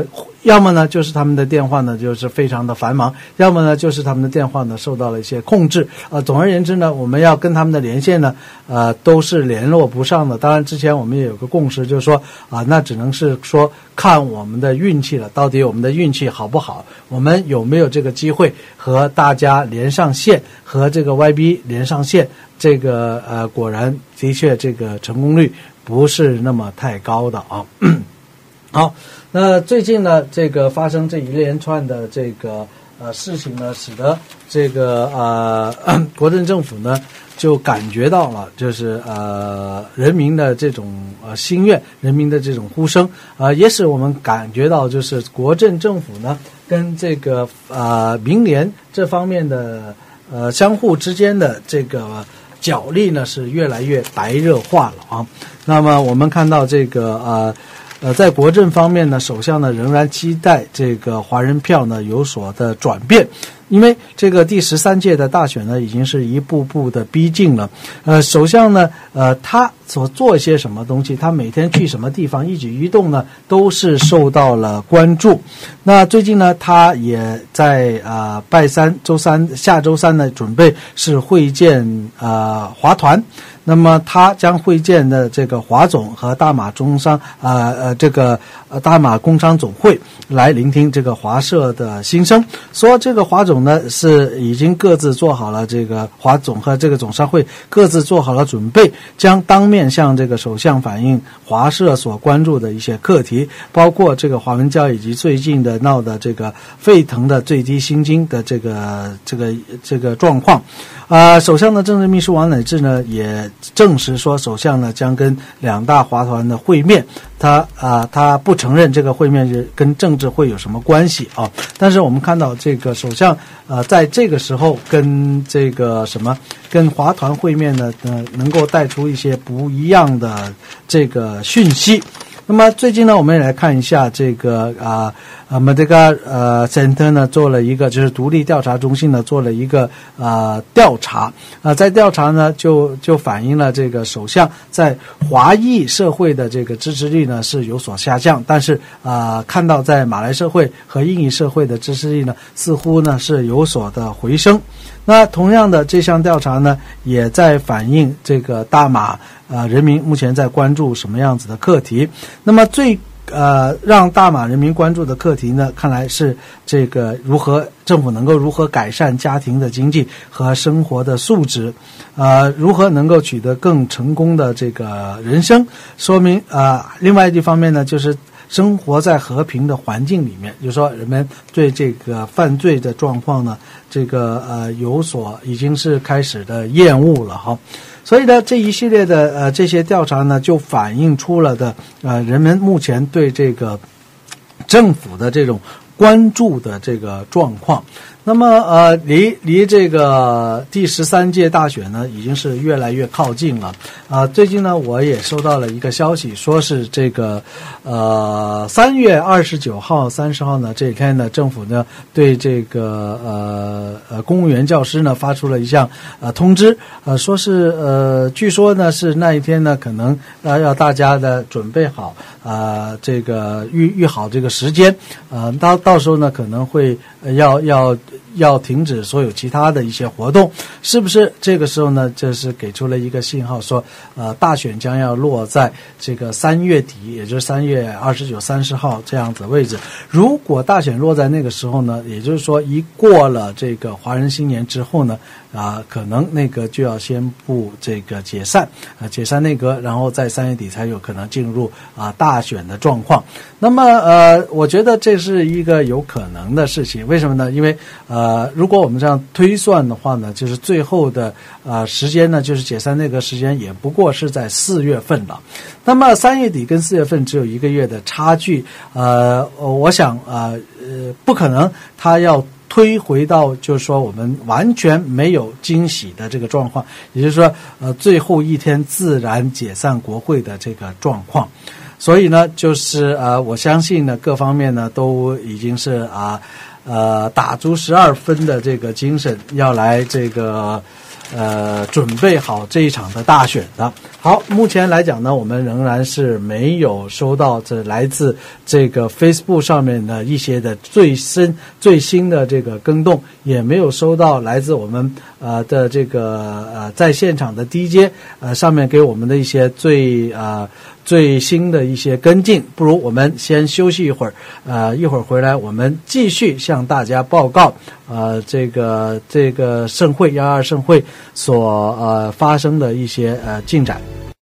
要么呢就是他们的电话呢就是非常的繁忙，要么呢就是他们的电话呢受到了一些控制。呃，总而言之呢，我们要跟他们的连线呢，呃，都是联络不上的。当然，之前我们也有个共识，就是说啊、呃，那只能是说看我们的运气了，到底我们的运气好不好，我们有没有这个机会和大家连上线，和这个 Y B 连上线。这个呃，果然的确这个成功率不是那么太高的啊。好，那最近呢，这个发生这一连串的这个呃事情呢，使得这个呃国政政府呢就感觉到了，就是呃人民的这种呃心愿，人民的这种呼声，呃也使我们感觉到，就是国政政府呢跟这个呃民联这方面的呃相互之间的这个角力呢是越来越白热化了啊。那么我们看到这个呃。呃，在国政方面呢，首相呢仍然期待这个华人票呢有所的转变，因为这个第十三届的大选呢已经是一步步的逼近了。呃，首相呢，呃，他所做一些什么东西，他每天去什么地方，一举一动呢都是受到了关注。那最近呢，他也在啊、呃、拜三周三下周三呢准备是会见呃华团。那么他将会见的这个华总和大马中商呃呃这个呃大马工商总会来聆听这个华社的心声，说这个华总呢是已经各自做好了，这个华总和这个总商会各自做好了准备，将当面向这个首相反映华社所关注的一些课题，包括这个华文教以及最近的闹的这个沸腾的最低薪金的这个这个这个状况。呃，首相的政治秘书王乃志呢也证实说，首相呢将跟两大华团的会面，他啊、呃、他不承认这个会面是跟政治会有什么关系啊。但是我们看到这个首相呃在这个时候跟这个什么跟华团会面呢，呃能够带出一些不一样的这个讯息。那么最近呢，我们也来看一下这个啊呃 Merdeka 呃 Center 呢做了一个，就是独立调查中心呢做了一个呃调查啊、呃，在调查呢就就反映了这个首相在华裔社会的这个支持率呢是有所下降，但是啊、呃、看到在马来社会和印裔社会的支持率呢似乎呢是有所的回升。那同样的这项调查呢也在反映这个大马呃人民目前在关注什么样子的课题。那么最呃让大马人民关注的课题呢，看来是这个如何政府能够如何改善家庭的经济和生活的素质，呃如何能够取得更成功的这个人生。说明呃另外一方面呢，就是生活在和平的环境里面，就是说人们对这个犯罪的状况呢，这个呃有所已经是开始的厌恶了哈。所以呢，这一系列的呃这些调查呢，就反映出了的呃人们目前对这个政府的这种关注的这个状况。那么呃离离这个第十三届大选呢已经是越来越靠近了啊、呃、最近呢我也收到了一个消息，说是这个呃三月二十九号三十号呢这一天呢，政府呢对这个呃呃公务员教师呢发出了一项呃通知，呃说是呃据说呢是那一天呢可能呃要大家的准备好呃这个预预好这个时间，呃到到时候呢可能会、呃、要要要停止所有其他的一些活动。是不是这个时候呢，这是给出了一个信号，说呃大选将要落在这个三月底，也就是三月二十九三十号这样子的位置。如果大选落在那个时候呢，也就是说一过了这个华人新年之后呢啊、呃，可能内阁就要宣布这个解散啊、呃，解散内阁，然后在三月底才有可能进入啊、呃、大选的状况。那么呃，我觉得这是一个有可能的事情。为什么呢？因为呃，如果我们这样推算的话呢，就是最后的呃时间呢，就是解散内阁时间也不过是在四月份了。那么三月底跟四月份只有一个月的差距，呃，我想呃呃不可能他要推回到就是说我们完全没有惊喜的这个状况，也就是说呃最后一天自然解散国会的这个状况。所以呢，就是呃我相信呢各方面呢都已经是啊 呃, 呃打足十二分的这个精神，要来这个呃准备好这一场的大选的。好。 好，目前来讲呢，我们仍然是没有收到这来自这个 Facebook 上面的一些的最新最新的这个更动，也没有收到来自我们呃的这个呃在现场的 D J 呃上面给我们的一些最呃最新的一些跟进。不如我们先休息一会儿，呃一会儿回来我们继续向大家报告呃这个这个盛会一二二盛会所呃发生的一些呃进展。